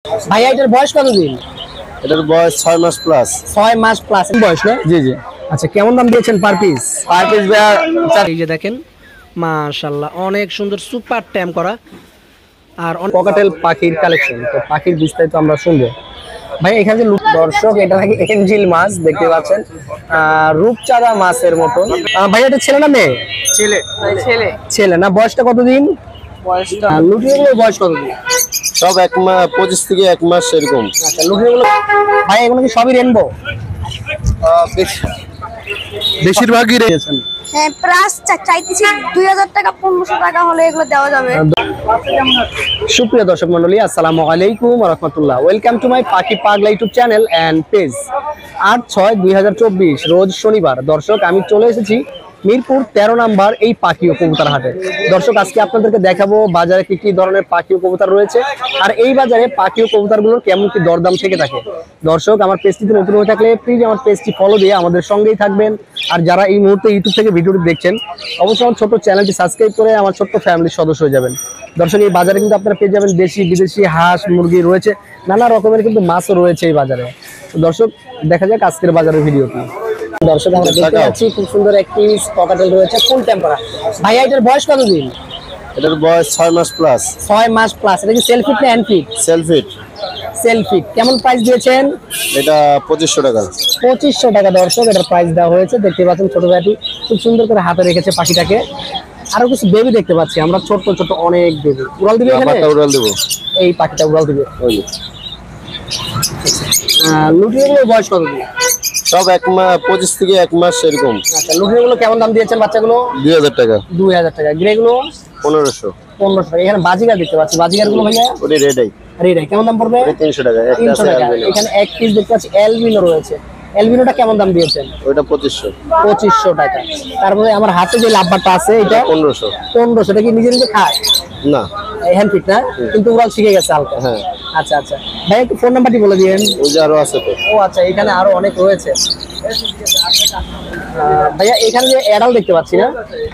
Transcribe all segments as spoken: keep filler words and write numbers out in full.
ভাইয়া এটার বয়স কতদিন? এটার বয়স ছয় মাস প্লাস। ছয় মাস প্লাস বয়স না? জি জি। আচ্ছা, কেমন দাম দিয়েছেন পার পিস? পার পিস ভাইয়া এই যে দেখেন, মাশাআল্লাহ অনেক সুন্দর সুপার ট্যাম করা আর ককাটেল পাখির কালেকশন। তো পাখির বিস্তারিত আমরা শুনবো। ভাই এখানে যে দর্শক, এটা নাকি এঞ্জিল মাছ দেখতে পাচ্ছেন, রূপচাঁদা মাছের মতন। ভাই এটা ছেলে না মেয়ে? ছেলে। ছেলে। ছেলে না? বয়সটা কতদিন? বয়সটা লুটিগুলোর বয়স কতদিন? সব এক মাস পঁচিশ থেকে এক মাস এরকম। আচ্ছা, লুটিগুলো ভাই এগুলো কি সবই রেনবো? বেশিরভাগই রয়েছেন। হ্যাঁ, প্রাইস চাইতেছি দুই হাজার টাকা, পনেরোশো টাকা হলে এগুলো দেওয়া যাবে। সুপ্রিয় দর্শক মন্ডলী, আসসালামু আলাইকুম ওয়া রাহমাতুল্লাহ। ওয়েলকাম টু মাই পাখি পাগলা ইউটিউব চ্যানেল এন্ড পেজ। আট ছয় দুই হাজার চব্বিশ রোজ শনিবার। দর্শক আমি চলে এসেছি মিরপুর তেরো নাম্বার এই পাখি ও কবুতর হাটে। দর্শক আজকে আপনাদেরকে দেখাবো বাজারে কি কি ধরনের পাখি ও কবুতর রয়েছে, আর এই বাজারে পাখি ও কবুতরগুলোর কেমন কি দরদাম থেকে থাকে। দর্শক আমার পেজটিতে নতুন হয়ে থাকলে প্লিজ আমার পেজটি ফলো দিয়ে আমাদের সঙ্গেই থাকবেন। আর যারা এই মুহূর্তে ইউটিউব থেকে ভিডিওটি দেখছেন, অবশ্যই আমার ছোট্ট চ্যানেলটি সাবস্ক্রাইব করে আমার ছোট্ট ফ্যামিলির সদস্য হয়ে যাবেন। দর্শক এই বাজারে কিন্তু আপনারা পেয়ে যাবেন দেশি বিদেশি হাঁস মুরগি রয়েছে, নানা রকমের কিন্তু মাছও রয়েছে এই বাজারে। দর্শক দেখা যাক আজকের বাজারের ভিডিওটি। দর্শক আমরা দেখতে পাচ্ছি খুব সুন্দর একটি ককাটেল রয়েছে ফুল টেম্পারা। ভাইয়া এটার বয়স কতদিন? এটার বয়স ছয় মাস প্লাস। ছয় মাস প্লাস। এটা কি সেলফিট না হ্যান্ডফিট? সেলফিট। সেলফিট। কেমন প্রাইস দিয়েছেন? এটা পঁচিশশো টাকা। পঁচিশশো টাকা দর্শক এটার প্রাইস দেওয়া হয়েছে। দেখতে পাচ্ছেন ছোট ভাইটি খুব সুন্দর করে হাতে রেখেছে পাখিটাকে। আরো কিছু বেবি দেখতে পাচ্ছি আমরা, ছোট ছোট অনেক বেবি। উড়াল দিবে এখানে? উড়াল দেবো। এই পাখিটা উড়াল দিবে। ওই লুটিগুলোর বয়স কতদিন? সব এক মাস পঁচিশ থেকে এক মাস এরকম। আচ্ছা, লুটিগুলো কেমন দাম দিয়েছেন বাচ্চাগুলো? দুই হাজার টাকা। দুই হাজার টাকা। গ্রেগুলো? পনেরোশো। পনেরোশো টাকা। এখানে বাজিগার দেখতে পাচ্ছি, বাজিগার গুলো ভাইয়া? ওটা রেডাই। রেডাই কেমন দাম পড়বে? তিনশো টাকা। তিনশো টাকা। এখানে এক পিস দেখতে পাচ্ছি অ্যালবিনো রয়েছে। অ্যালবিনোটা কেমন দাম দিয়েছেন? ওটা পঁচিশশো। পঁচিশশো টাকা। তারপরে আমার হাতে যে লাভবারটা আছে এটা পনেরোশো। পনেরোশো টাকা। নিজে নিজে খায় না? হ্যান্ড ফিট না, কিন্তু ওরা শিখে গেছে হালকা। হ্যাঁ। আচ্ছা আচ্ছা ভাই একটু ফোন নাম্বারটি বলে দিয়েন। ওই যে আরো আছে তো। ও আচ্ছা, এখানে আরো অনেক রয়েছে। ভাইয়া এখানে যে অ্যাডাল দেখতে পাচ্ছি না?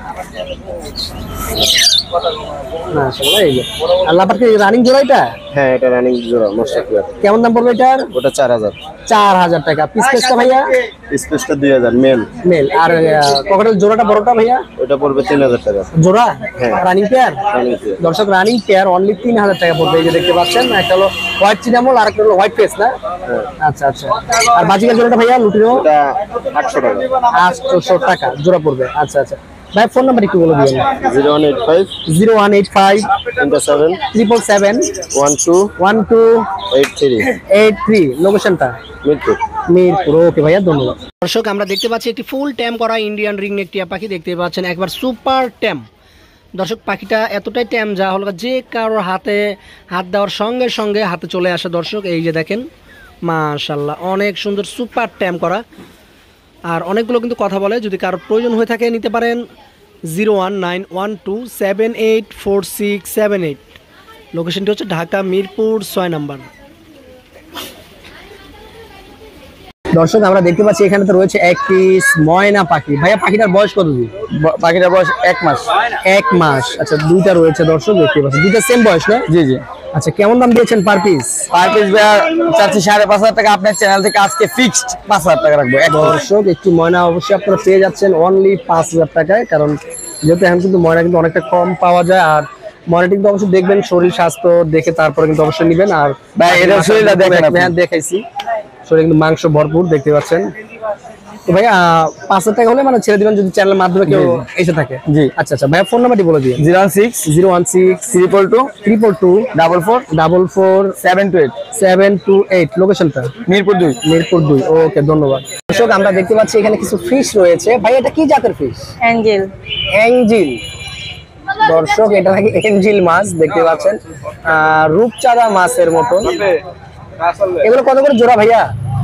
না আসলে এই যে লাভবার কি রানিং জোড়া এটা? হ্যাঁ এটা রানিং জোড়া মশাকিয়া। কেমন দাম পড়বে এটার? ওটা চার হাজার। চার হাজার টাকা। পিস পিসটা ভাইয়া? পিস পিসটা দুই হাজার মেল। মেল। আর ককাটেল জোড়াটা বড়টা ভাইয়া? ওটা পড়বে তিন হাজার টাকা জোড়া। হ্যাঁ। Running pair? Running pair. দর্শক রানিং পেয়ার অনলি তিন হাজার টাকা পড়বে। এই যে দেখতে পাচ্ছেন, একটা হলো হোয়াইট চিনামল আর একটা হলো হোয়াইট ফেস না? আচ্ছা আচ্ছা। আর বাজিকার জোড়াটা ভাইয়া লুটিনো? ওটা আটশো টাকা। আটশো টাকা জোড়া পড়বে। আচ্ছা আচ্ছা ভাই ফোন নাম্বার একটু বলে দিবেন। Zero one eight five zero one eight five seven triple seven one two one two eight three eight three. লোকেশনটা মিরপুর। মিরপুর। ওকে ভাইয়া ধন্যবাদ। দর্শক আমরা দেখতে পাচ্ছি একটি ফুল ট্যাম করা ইন্ডিয়ান রিং নেক টিয়া পাখি দেখতে পাচ্ছেন, একবার সুপার ট্যাম। দর্শক পাখিটা এতটাই ট্যাম যা হলো যে কারোর হাতে হাত দেওয়ার সঙ্গে সঙ্গে হাতে চলে আসে। দর্শক এই যে দেখেন, মাশাআল্লাহ অনেক সুন্দর সুপার ট্যাম করা। আর অনেকগুলো কিন্তু কথা বলে, যদি কারোর প্রয়োজন হয়ে থাকে নিতে পারেন। Zero one nine one two seven eight four six seven eight. লোকেশনটি হচ্ছে ঢাকা মিরপুর ছয় নাম্বার। দর্শক আমরা দেখতে পাচ্ছি এখানে তো রয়েছে এক পিস ময়না পাখি। ভাইয়া পাখিটার বয়স কতদিন? পাখিটার বয়স এক মাস। এক মাস। আচ্ছা, দুইটা রয়েছে দর্শক দেখতে পাচ্ছি, দুইটা সেম বয়স না? জি জি। আচ্ছা, কেমন দাম দিয়েছেন পার পিস? পার পিস চাচ্ছি সাড়ে পাঁচ হাজার টাকা। আপনার চ্যানেল থেকে আজকে ফিক্সড পাঁচ হাজার টাকা রাখবো। দর্শক একটি ময়না অবশ্যই আপনারা পেয়ে যাচ্ছেন অনলি পাঁচ হাজার টাকায়, কারণ যেহেতু এখন কিন্তু ময়না কিন্তু অনেকটা কম পাওয়া যায়। আর ময়নাটি কিন্তু অবশ্যই দেখবেন শরীর স্বাস্থ্য দেখে তারপরে কিন্তু অবশ্যই নেবেন। আর এটা শরীরটা দেখেন, দেখাইছি শরীর কিন্তু মাংস ভরপুর দেখতে পাচ্ছেন। তো ভাইয়া পাঁচ হাজার টাকা হলে মানে ছেড়ে দিবেন যদি চ্যানেলের মাধ্যমে কেউ এসে থাকে। জি। আচ্ছা আচ্ছা ভাইয়া ফোন নাম্বারটি বলে দিন। Zero one six zero one six triple two triple two double four double four seven two eight seven two eight. লোকেশনটা মিরপুর দুই। মিরপুর দুই। ওকে ধন্যবাদ। দর্শক আমরা দেখতে পাচ্ছি এখানে কিছু ফিশ রয়েছে। ভাই এটা কি জাতের ফিশ? অ্যাঞ্জেল। অ্যাঞ্জিল। দর্শক এটা নাকি এঞ্জিল মাছ দেখতে পাচ্ছেন, রূপচাঁদা মাছের মতন। এগুলো কত করে জোড়া ভাইয়া?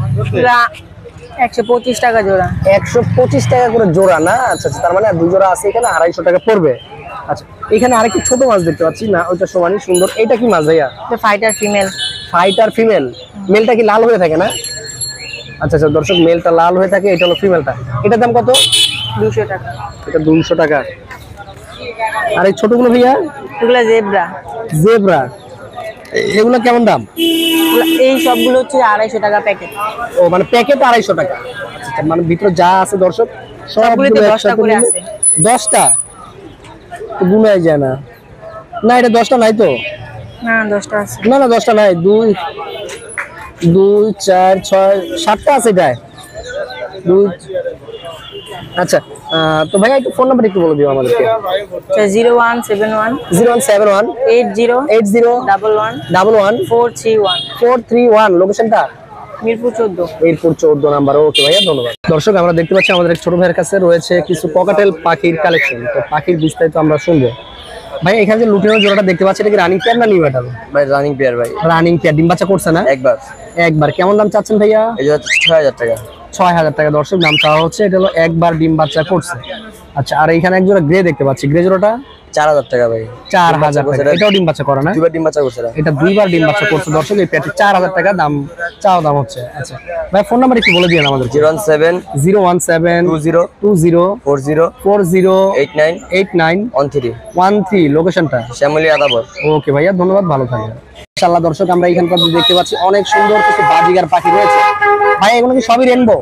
একশো পঁচিশ টাকা জোড়া। একশো পঁচিশ টাকা করে জোড়া না? আচ্ছা আচ্ছা, তার মানে দুই জোড়া আছে এখানে, আড়াইশো টাকা পড়বে। আচ্ছা, এখানে আরেকটি ছোট মাছ দেখতে পাচ্ছি না, ওইটা সমানই সুন্দর। এটা কি মাছ ভাইয়া? Fighter female. Fighter female. মেলটা কি লাল হয়ে থাকে না? আচ্ছা আচ্ছা দর্শক, মেলটা লাল হয়ে থাকে, এটা হলো ফিমেলটা। এটার দাম কত? দুশো টাকা। এটা দুইশো টাকা। আর এই ছোটগুলো ভাইয়া? এগুলো জেব্রা। জেব্রা। এগুলো কেমন দাম? এই সবগুলো হচ্ছে আড়াইশো টাকা প্যাকেট। ও মানে প্যাকেট আড়াইশো টাকা। আচ্ছা, মানে ভিতরে যা আছে দর্শক সবগুলোতে দশটা করে আছে। দশটা গুনাই যায় না। না এটা দশটা নাই তো? না দশটা আছে। না না দশটা নাই, দুই দুই চার ছয় সাতটা আছে এটাই। দুই আচ্ছা তো ভাইয়া একটু ফোন নাম্বার একটু বলে দিও আমাদেরকে। Zero one seven one zero one seven one eight zero eight zero double one double one four three one four three one. লোকেশনটা মিরপুর চোদ্দ। মিরপুর চৌদ্দ নাম্বার। ওকে ভাইয়া ধন্যবাদ। দর্শক আমরা দেখতে পাচ্ছি আমাদের এক ছোট ভাইয়ের কাছে রয়েছে কিছু ককাটেল পাখির কালেকশন। তো পাখির বিস্তারিত আমরা শুনবো। ভাই এখানে যে লুটিনো জোড়াটা দেখতে পাচ্ছি এটা কি রানিং পেয়ার না নিউ ব্যাটাল? ভাই রানিং পেয়ার ভাই। রানিং পেয়ার, ডিম বাচ্চা করছে না? একবার একবার। কেমন দাম চাচ্ছেন ভাইয়া? এই যে ছয় হাজার টাকা। ছয় হাজার টাকা দর্শক দাম চাওয়া হচ্ছে। এটা হলো একবার ডিম বাচ্চা করছে। আচ্ছা আর এখানে এক জোড়া গ্রে দেখতে পাচ্ছি, গ্রে জোড়াটা চার হাজার টাকা ভাই। চার হাজার টাকা। এটাও ডিম বাচ্চা করে না? দুইবার ডিম বাচ্চা করছে। এটা দুইবার ডিম বাচ্চা করছে দর্শক। এই পেয়ারটি চার হাজার টাকা দাম চাওয়া দাম হচ্ছে। আচ্ছা ভাই ফোন নাম্বার একটু বলে দিন আমাদের। Zero one seven zero one seven two zero two zero four zero four zero eight nine eight nine one three one three. লোকেশনটা শ্যামলী আদাবর। ওকে ভাইয়া ধন্যবাদ, ভালো থাকবেন। ইনশাআল্লাহ দর্শক আমরা এখানকার দেখতে পাচ্ছি অনেক সুন্দর কিছু বাজিগার পাখি রয়েছে। ভাই এগুলো কি সবই রেনবো?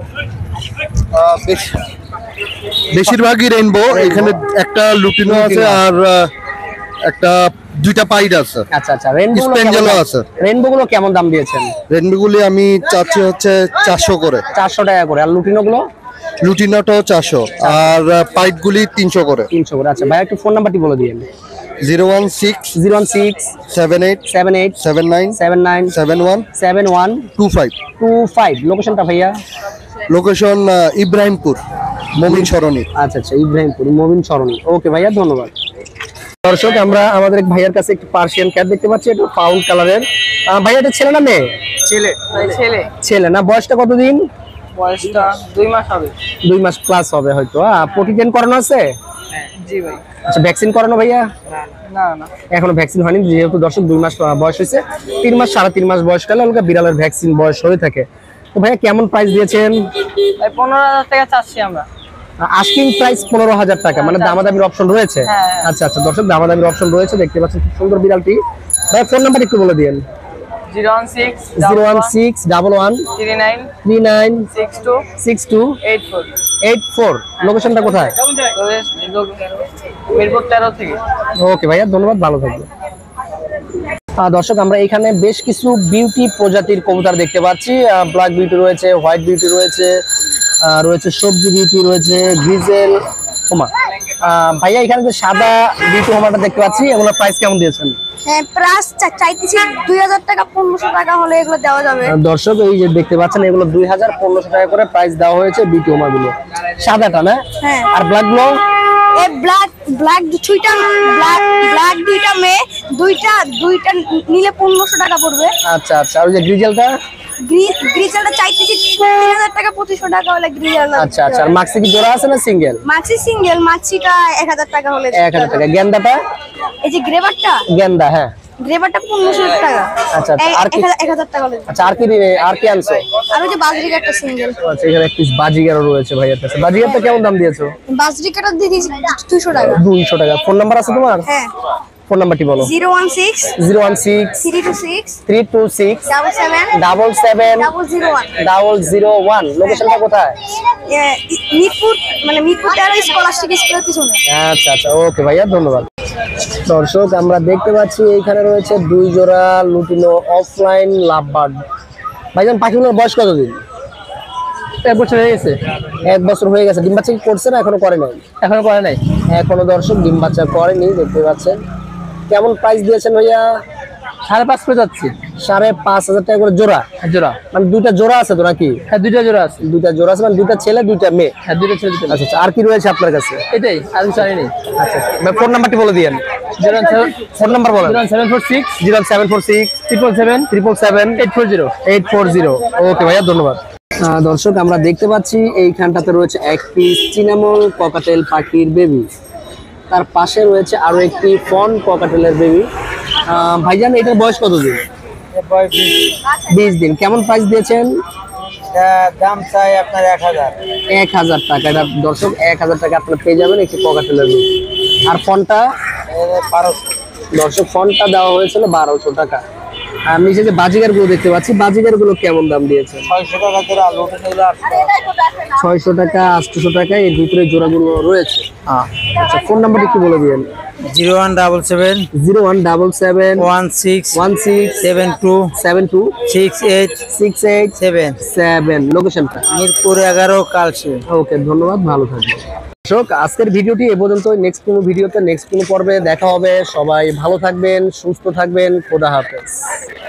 বেশিরভাগই রেইনবো। এখানে একটা লুটিনো আছে আর আহ, একটা দুইটা পাইড আছে। আচ্ছা আচ্ছা রেনবো স্পেঞ্জেলও আছে। রেনবো গুলো কেমন দাম দিয়েছেন? রেইনবো গুলি আমি চাচ্ছি হচ্ছে চারশো করে। চারশো টাকা করে। আর লুটিনো গুলো? লুটিনোটাও চারশো আর পাইড গুলি তিনশো করে। তিনশো করে। আচ্ছা ভাই একটু ফোন নাম্বারটি বলে দিন। Zero one six zero one six seven eight seven eight seven nine seven nine seven one seven one two five two five. লোকেশনটা ভাইয়া? লোকেশন ইব্রাহিমপুর মমিন সরণি। আচ্ছা আচ্ছা ইব্রাহিমপুর মমিন সরণি। ওকে ভাইয়া ধন্যবাদ। দর্শক আমরা আমাদের এক ভাইয়ার কাছে একটু পার্সিয়ান ক্যাট দেখতে পাচ্ছি, একটু পাউন্ড কালারের। ভাইয়া এটা ছেলে না মেয়ে? ছেলে। ছেলে। ছেলে না? বয়সটা কতদিন? বয়সটা দুই মাস হবে। দুই মাস প্লাস হবে হয়তো। প্রতিদিন করানো আছে? জি ভাই। আচ্ছা ভ্যাকসিন করানো ভাইয়া? না না এখনো ভ্যাকসিন হয়নি, যেহেতু দর্শক দুই মাস বয়স হয়েছে। তিন মাস সাড়ে তিন মাস বয়সকালে হালকা বিড়ালের ভ্যাকসিন বয়স হয়ে থাকে। তো ভাইয়া কেমন প্রাইস দিয়েছেন? ভাই পনেরো হাজার টাকা চাচ্ছি আমরা। আস্কিং প্রাইস পনেরো হাজার টাকা, মানে দামাদামির অপশন রয়েছে? হ্যাঁ। আচ্ছা আচ্ছা দর্শক দামাদামির অপশন রয়েছে। দেখতে পাচ্ছেন খুব সুন্দর বিড়ালটি। ভাই ফোন নাম্বার একটু বলে দিন। Zero one six zero one six double one three nine three nine six two six two eight four eight four. লোকেশনটা কোথায়? মিরপুর তেরো থেকে। ওকে ভাইয়া ধন্যবাদ, ভালো থাকবে। দর্শক আমরা এখানে বেশ কিছু বিউটি প্রজাতির কবুতর দেখতে পাচ্ছি। ব্ল্যাক বিউটি রয়েছে, হোয়াইট বিউটি রয়েছে, আহ, রয়েছে সবজি বিউটি রয়েছে, গ্রিজেল হোমা। আহ, ভাইয়া এখানে যে সাদা বিউটি হোমাটা দেখতে পাচ্ছি, এগুলোর প্রাইস কেমন দিয়েছেন? হ্যাঁ প্রাইস চাইতেছি দুই হাজার টাকা, পনেরোশো টাকা হলে এগুলো দেওয়া যাবে। আহ, দর্শক এই যে দেখতে পাচ্ছেন এগুলো দুই হাজার পনেরোশো টাকা করে প্রাইস দেওয়া হয়েছে বিউটি হোমা গুলো। সাদাটা না? হ্যাঁ। আর ব্ল্যাক গুলো? এই ব্ল্যাক ব্ল্যাক দুইটা ব্ল্যাক ব্ল্যাক দুইটা মেয়ে, দুইটা দুইটা নিলে পনেরোশো টাকা পড়বে। আচ্ছা আচ্ছা। আর ওই যে গ্রিজেলটা? গ্রিজেলটা চাইতেছি তিন হাজার টাকা, পঁচিশশো টাকা হলে গ্রিজেল। আচ্ছা আচ্ছা। আর মাক্সি কি জোড়া আছে না সিঙ্গেল? মাক্সি সিঙ্গেল, মাক্সিটা এক হাজার টাকা হলে। এক হাজার টাকা। গেন্দাটা? এই যে গ্রেভারটা, গেন্দা হ্যাঁ। গ্রেভারটা পনেরোশো টাকা। আচ্ছা আচ্ছা। আর কি? এক হাজার টাকা হলে। আচ্ছা আর কি আর কি আনছো? আর ওই যে বাজরিকা একটা সিঙ্গেল। আচ্ছা এখানে এক পিস বাজিগারও রয়েছে ভাইয়ের কাছে। বাজিগারটা কেমন দাম দিয়েছো? বাজরিকাটা দিয়ে দিয়েছি দুইশো টাকা। দুইশো টাকা। ফোন নাম্বার আছে তোমার? হ্যাঁ। ফোন নাম্বারটি বলো। Zero one six zero one six three two six three two six double seven double seven double zero one. Double zero one. লোকেশনটা কোথায়? মিরপুর, মানে মিরপুর তেরো স্কলারশিপ স্কুলের পিছনে। আচ্ছা আচ্ছা। ওকে ভাইয়া ধন্যবাদ। দর্শক আমরা দেখতে পাচ্ছি এইখানে রয়েছে দুই জোড়া লুটিনো অফলাইন লাভবার্ড। ভাইজান পাখিগুলোর বয়স কতদিন? এক বছর হয়ে গেছে। এক বছর হয়ে গেছে। ডিম বাচ্চা কি করছে না এখনো করে নাই? এখনো করে নাই। এখনো দর্শক ডিম বাচ্চা করেনি, দেখতে পাচ্ছেন। কেমন প্রাইস দিয়েছেন ভাইয়া? সাড়ে পাঁচ করে যাচ্ছি। সাড়ে পাঁচ হাজার টাকা করে জোড়া? জোড়া। মানে দুইটা জোড়া আছে তো নাকি? হ্যাঁ দুইটা জোড়া আছে। দুইটা জোড়া আছে, মানে দুইটা ছেলে দুইটা মেয়ে? হ্যাঁ দুইটা ছেলে দুইটা। আচ্ছা আচ্ছা। আর কি রয়েছে আপনার কাছে? এটাই, আর কিছু জানি নেই। আচ্ছা ফোন নাম্বারটি বলে দিয়েন। জিরো সেভেন ফোন নাম্বার বলেন। Zero seven four six zero seven four six triple seven triple seven eight four zero eight four zero. Okay ভাইয়া ধন্যবাদ। আহ, দর্শক আমরা দেখতে পাচ্ছি এইখানটাতে রয়েছে এক পিস চিনামল ককাটেল পাখির বেবি, তার পাশে রয়েছে আরো একটি ফন ককাটেলের বেবি। ভাইজান এটার বয়স কতদিন? বিশ দিন। কেমন প্রাইস দিয়েছেন? দাম চাই আপনার এক হাজার। এক হাজার টাকা। এটা দর্শক এক হাজার টাকা আপনারা পেয়ে যাবেন একটি ককাটেলের বেবি। আর ফোনটা বারোশো। দর্শক ফোনটা দেওয়া হয়েছিল বারোশো টাকা। আর নিচে যে বাজিগার গুলো দেখতে পাচ্ছি, বাজিগার গুলো কেমন দাম দিয়েছেন? ছয়শো টাকা করে আলু নিলে ছয়শো টাকা, আটশো টাকা এর ভিতরে জোড়াগুলো রয়েছে। হ্যাঁ আচ্ছা, ফোন নাম্বারটি একটু বলে দিন। Zero one double seven zero one double seven one six one six seven two seven two six eight six eight seven seven. লোকেশনটা? মিরপুর এগারো কালসি। ওকে, ধন্যবাদ, ভালো থাকবেন। দর্শক, আজকের ভিডিওটি এ পর্যন্ত। নেক্সট কোনো ভিডিওতে নেক্সট কোনো পর্বে দেখা হবে। সবাই ভালো থাকবেন, সুস্থ থাকবেন। খোদা হাফেজ।